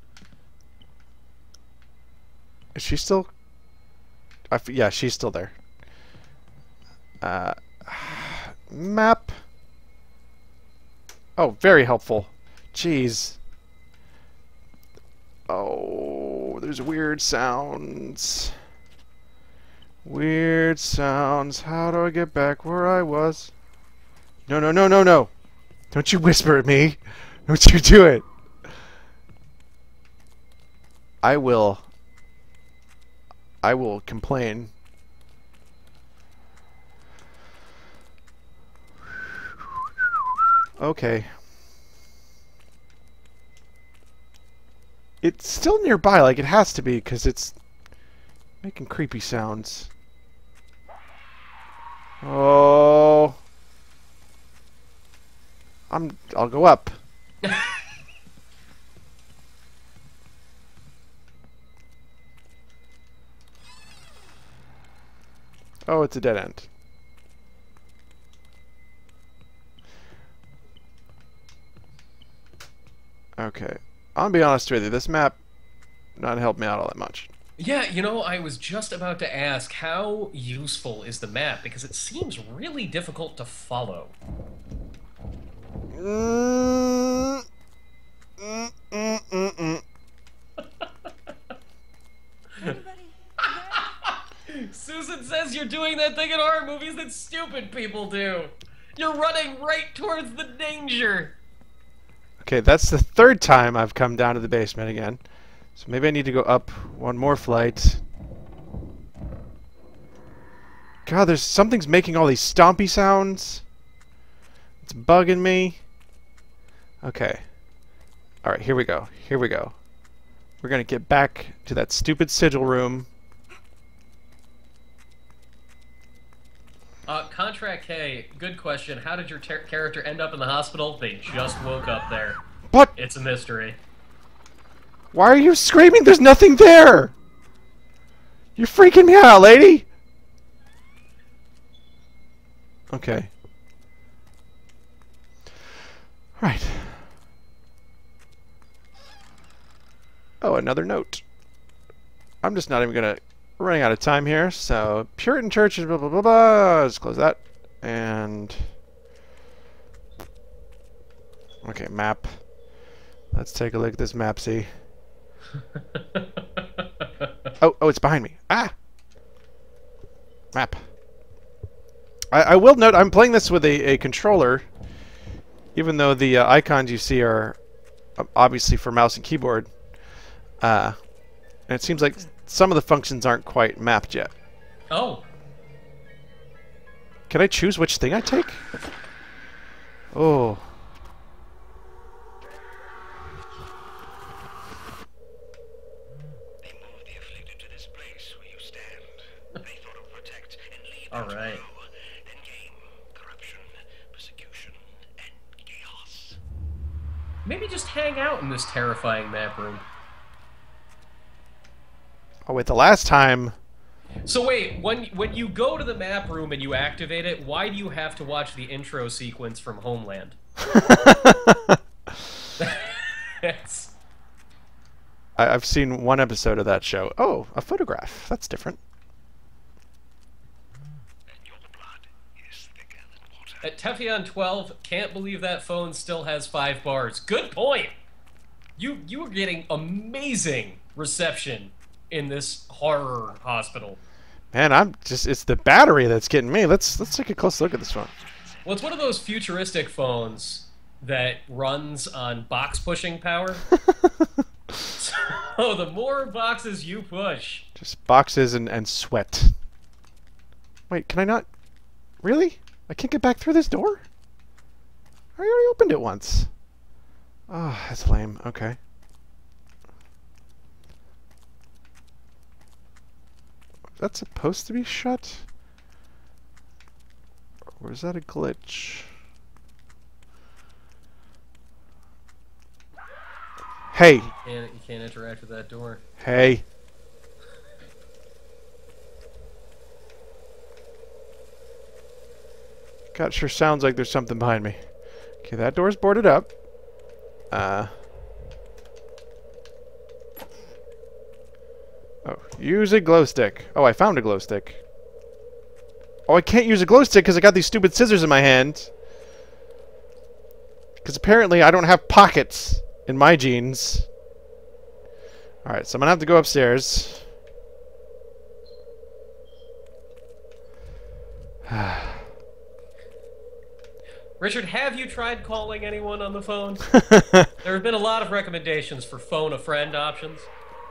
Is she still I f yeah, she's still there. Uh map. Oh, very helpful. Jeez. Oh, there's weird sounds. Weird sounds. How do I get back where I was? No, no, no, no, no. Don't you whisper at me. Don't you do it. I will. I will complain. Okay. It's still nearby, like it has to be, because it's making creepy sounds. Oh. I'm I'll go up. Oh, it's a dead end. Okay. I'll be honest with you, this map not helped me out all that much. Yeah, you know, I was just about to ask, how useful is the map? Because it seems really difficult to follow. Mm, mm, mm, mm, mm. Susan says you're doing that thing in horror movies that stupid people do. You're running right towards the danger. Okay, that's the third time I've come down to the basement again. So maybe I need to go up one more flight. God, there's something's making all these stompy sounds. It's bugging me. Okay. Alright, here we go. Here we go. We're gonna get back to that stupid sigil room. Uh, Contract K, good question. How did your ter character end up in the hospital? They just woke up there. What? It's a mystery. Why are you screaming? There's nothing there! You're freaking me out, lady! Okay. Right. Oh, another note. I'm just not even gonna... We're running out of time here, so... Puritan Church, blah, blah, blah, blah. Let's close that. And... Okay, map. Let's take a look at this map, see. oh, oh, it's behind me. Ah! Map. I, I will note, I'm playing this with a, a controller, even though the uh, icons you see are uh, obviously for mouse and keyboard. Uh, and it seems like some of the functions aren't quite mapped yet. Oh. Can I choose which thing I take? Oh. They moved the afflicted to this place where you stand. They thought of protect and leave All them to right. grow. Then came corruption, persecution, and chaos. Maybe just hang out in this terrifying map room. Oh, wait, the last time... So wait, when when you go to the map room and you activate it, why do you have to watch the intro sequence from Homeland? It's... I, I've seen one episode of that show. Oh, a photograph. That's different. And your blood is thicker than water. At Teffion twelve, can't believe that phone still has five bars. Good point! You you were getting amazing reception in this horror hospital. Man, I'm just... It's the battery that's getting me. Let's let's take a close look at this one. Well, it's one of those futuristic phones that runs on box pushing power. So the more boxes you push... Just boxes and, and sweat. Wait, can I not... Really? I can't get back through this door? I already opened it once. Oh, that's lame. Okay. That's supposed to be shut? Or is that a glitch? Hey! You can't, you can't interact with that door. Hey! God, sure sounds like there's something behind me. Okay, that door's boarded up. Uh... Oh, use a glow stick. Oh, I found a glow stick. Oh, I can't use a glow stick because I got these stupid scissors in my hand. Because apparently I don't have pockets in my jeans. Alright, so I'm going to have to go upstairs. Richard, have you tried calling anyone on the phone? There have been a lot of recommendations for phone a friend options.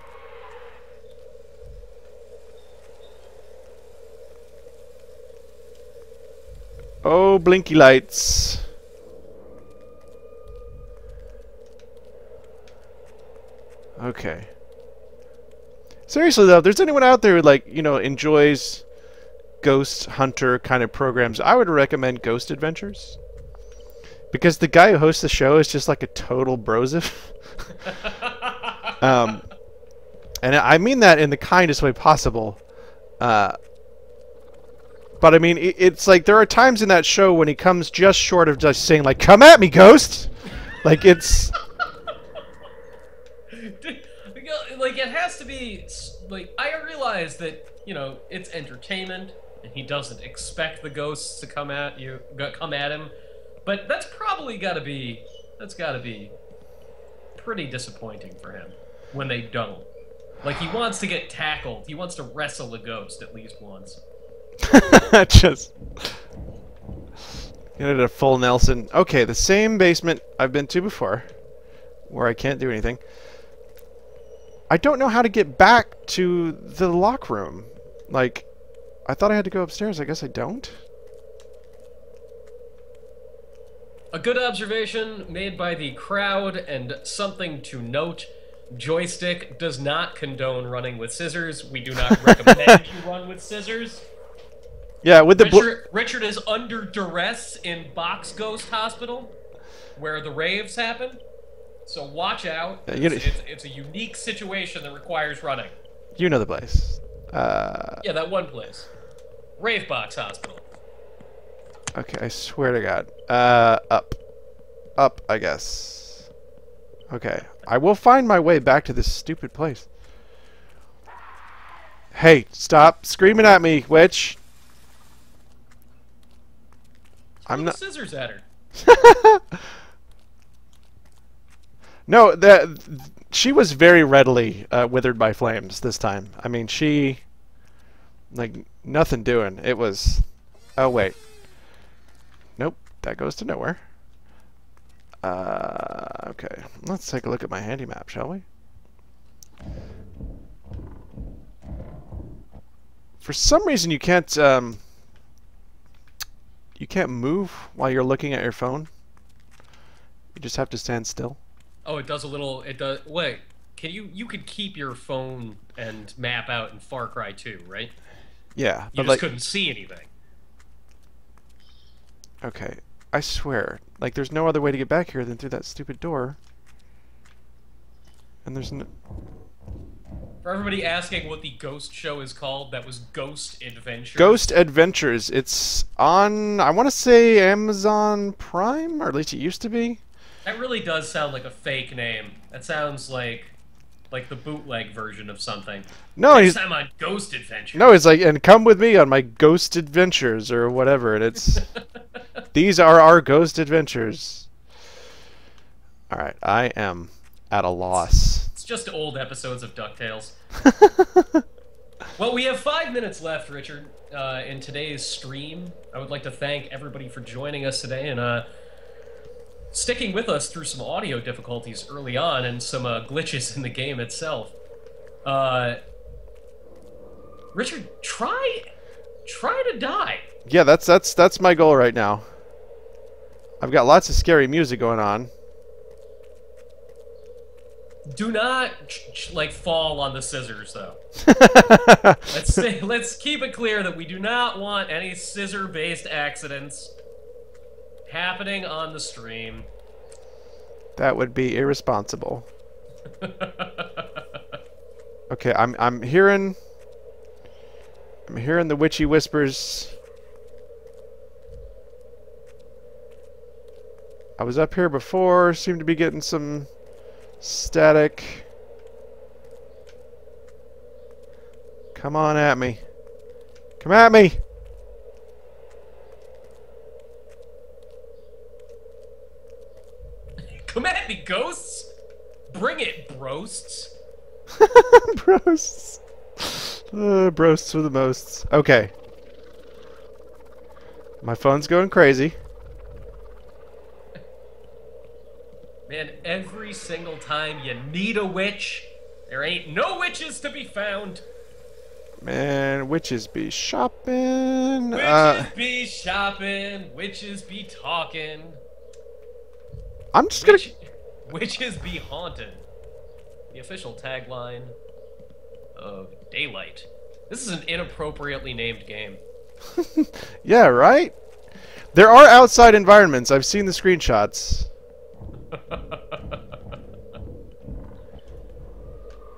Oh, blinky lights. Okay. Seriously though, if there's anyone out there who, like, you know, enjoys Ghost Hunter kind of programs, I would recommend Ghost Adventures. Because the guy who hosts the show is just like a total brosif. um, and I mean that in the kindest way possible. Uh, But I mean, it, it's like there are times in that show when he comes just short of just saying like, "Come at me, ghost!" Like it's like it has to be like I realize that you know it's entertainment and he doesn't expect the ghosts to come at you, come at him, but that's probably got to be that's got to be pretty disappointing for him when they don't. Like he wants to get tackled, he wants to wrestle a ghost at least once. just get it a full Nelson. Okay, the same basement I've been to before, where I can't do anything. I don't know how to get back to the lock room. Like, I thought I had to go upstairs. I guess I don't. A good observation made by the crowd, and something to note. Joystick does not condone running with scissors. We do not recommend you run with scissors. Yeah, with the Richard, Richard is under duress in Box Ghost Hospital, where the raves happen. So watch out. Yeah, you know, it's, it's, it's a unique situation that requires running. You know the place. Uh, yeah, that one place. Rave Box Hospital. Okay, I swear to God. Uh, up. Up, I guess. Okay. I will find my way back to this stupid place. Hey, stop screaming at me, witch. I'm not... scissors at her. No, that she was very readily uh, withered by flames this time. I mean, she... Like, nothing doing. It was... Oh, wait. Nope, that goes to nowhere. Uh, okay, let's take a look at my handy map, shall we? For some reason, you can't, um... You can't move while you're looking at your phone. You just have to stand still. Oh, it does a little. It does. Wait, can you? You could keep your phone and map out in Far Cry two, right? Yeah, You but just like, couldn't see anything. okay, I swear, like, there's no other way to get back here than through that stupid door. And there's no. For everybody asking what the Ghost show is called, that was Ghost Adventures. Ghost Adventures. It's on, I want to say Amazon Prime, or at least it used to be. That really does sound like a fake name. That sounds like like the bootleg version of something. No, Next he's time on Ghost Adventures. no, it's like, and come with me on my Ghost Adventures or whatever, and it's these are our Ghost Adventures. All right, I am at a loss. It's just old episodes of DuckTales. Well, we have five minutes left, Richard, uh, in today's stream. I would like to thank everybody for joining us today and uh, sticking with us through some audio difficulties early on and some uh, glitches in the game itself. Uh, Richard, try, try to die. Yeah, that's that's that's my goal right now. I've got lots of scary music going on. Do not like fall on the scissors, though. let's say, let's keep it clear that we do not want any scissor-based accidents happening on the stream. That would be irresponsible. Okay, I'm I'm hearing I'm hearing the witchy whispers. I was up here before, seemed to be getting some static. Come on at me. Come at me. Come at me, ghosts! Bring it, broasts! Broasts. Uh, broasts for the most. Okay. My phone's going crazy. Man, every single time you need a witch, there ain't no witches to be found. Man, witches be shopping. Witches Uh, be shopping, witches be talking, I'm just gonna. witch, witches be haunted. The official tagline of Daylight. This is an inappropriately named game. Yeah, right? There are outside environments. I've seen the screenshots.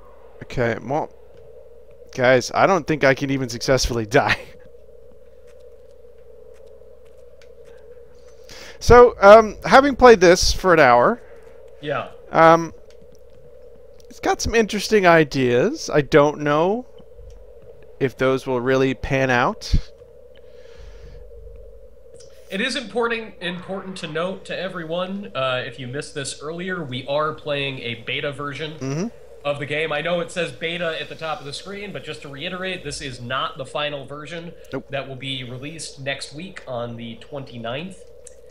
Okay, well, guys, I don't think I can even successfully die. So, um, having played this for an hour, Yeah. um, it's got some interesting ideas. I don't know if those will really pan out. It is important important to note to everyone, uh, if you missed this earlier, we are playing a beta version Mm-hmm. of the game. I know it says beta at the top of the screen, but just to reiterate, this is not the final version. Nope. That will be released next week on the twenty-ninth.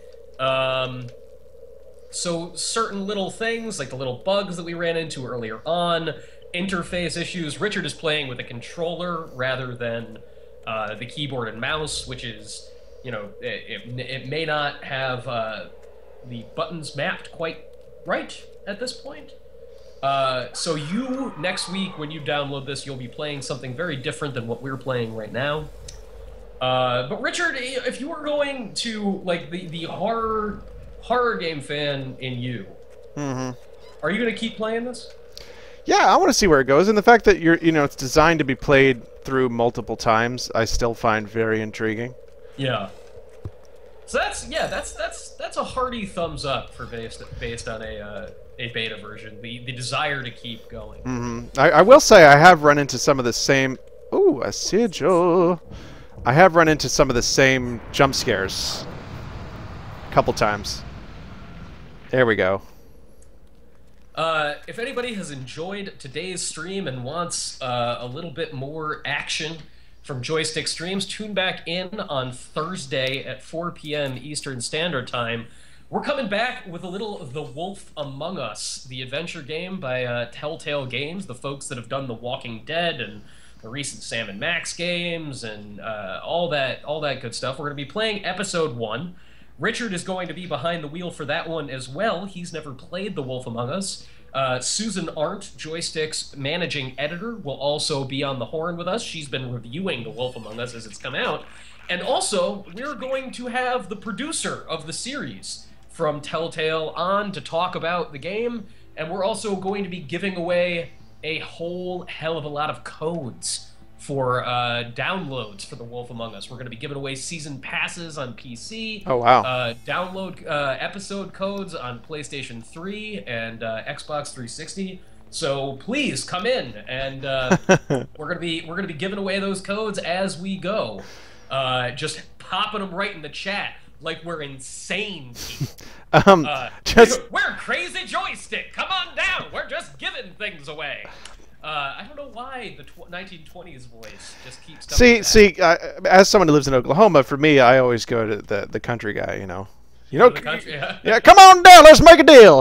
Um, so certain little things, like the little bugs that we ran into earlier on, interface issues. Richard is playing with a controller rather than uh, the keyboard and mouse, which is, you know, it, it, it may not have uh, the buttons mapped quite right at this point. Uh, so you, next week, when you download this, you'll be playing something very different than what we're playing right now. Uh, but Richard, if you were going to, like, the, the horror horror game fan in you, Mm-hmm. are you going to keep playing this? Yeah, I want to see where it goes, and the fact that you're, you know, it's designed to be played through multiple times, I still find very intriguing. Yeah. So that's yeah, that's that's that's a hearty thumbs up for based based on a uh, a beta version. The the desire to keep going. Mm-hmm. I, I will say I have run into some of the same. Ooh, a sigil. I have run into some of the same jump scares a couple times. There we go. Uh, if anybody has enjoyed today's stream and wants uh, a little bit more action from Joystick Streams, tune back in on Thursday at four p m Eastern Standard Time. We're coming back with a little The Wolf Among Us, the adventure game by uh, Telltale Games, the folks that have done The Walking Dead and the recent Sam and Max games and uh, all that all that good stuff. We're going to be playing episode one. Richard is going to be behind the wheel for that one as well. He's never played The Wolf Among Us. Uh, Susan Arndt, Joystick's managing editor, will also be on the horn with us. She's been reviewing The Wolf Among Us as it's come out. And also, we're going to have the producer of the series from Telltale on to talk about the game. And we're also going to be giving away a whole hell of a lot of codes for uh, downloads for The Wolf Among Us. We're going to be giving away season passes on P C. Oh, wow. Uh, download uh, episode codes on PlayStation three and uh, Xbox three sixty. So please come in, and uh, we're gonna be we're gonna be giving away those codes as we go. Uh, just popping them right in the chat like we're insane people. Um, Uh, just we're crazy Joystick. Come on down. We're just giving things away. Uh, I don't know why the tw nineteen twenties voice just keeps coming see, back. see. Uh, as someone who lives in Oklahoma, for me, I always go to the the country guy. You know, you know. The country, yeah. Yeah, come on down. Let's make a deal.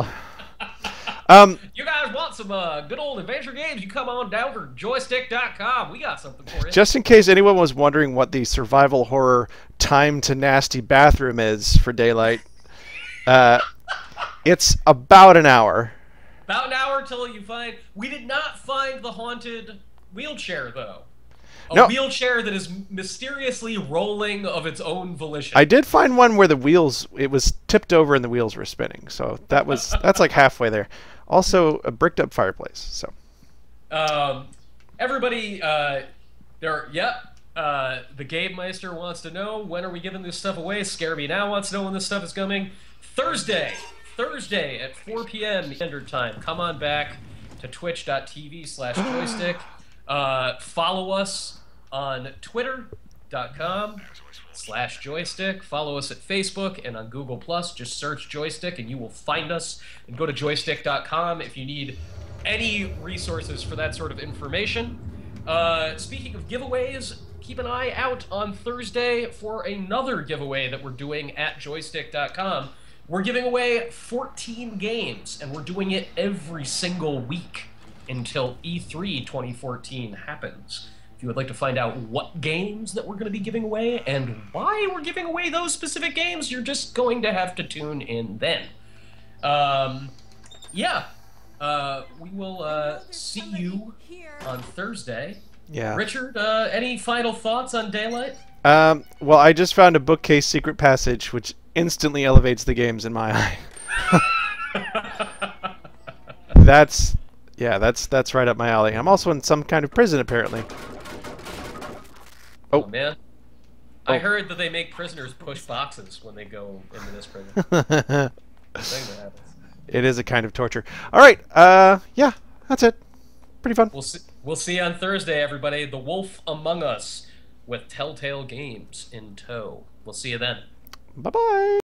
Um, You guys want some uh, good old adventure games? You come on down for joystick dot com. We got something for you. just in case anyone was wondering what the survival horror time to nasty bathroom is for Daylight, uh, it's about an hour. About an hour till you find... We did not find the haunted wheelchair, though. A No. wheelchair that is mysteriously rolling of its own volition. I did find one where the wheels, it was tipped over and the wheels were spinning. So that was that's like halfway there. Also, a bricked up fireplace. So Um, everybody, uh, there, yep. Uh, the Gabe Meister wants to know, when are we giving this stuff away? Scare Me Now wants to know when this stuff is coming. Thursday. Thursday at four p m Standard Time. Come on back to twitch dot t v slash joystick. Uh, follow us on twitter dot com slash joystick. Follow us at Facebook and on Google Plus. Just search Joystick and you will find us. And go to joystick dot com if you need any resources for that sort of information. Uh, speaking of giveaways, keep an eye out on Thursday for another giveaway that we're doing at joystick dot com. We're giving away fourteen games, and we're doing it every single week until E three twenty fourteen happens. If you would like to find out what games that we're going to be giving away and why we're giving away those specific games, you're just going to have to tune in then. Um, yeah, uh, we will uh, see you on Thursday. yeah. Richard, uh, any final thoughts on Daylight? Um, well, I just found a bookcase secret passage, which instantly elevates the games in my eye. That's, yeah, that's that's right up my alley. I'm also in some kind of prison, apparently. Oh, Oh. man. I Oh. heard that they make prisoners push boxes when they go into this prison. Thing that happens. It is a kind of torture. All right. Uh, yeah, that's it. Pretty fun. We'll see. We'll see you on Thursday, everybody. The Wolf Among Us with Telltale Games in tow. We'll see you then. Bye bye.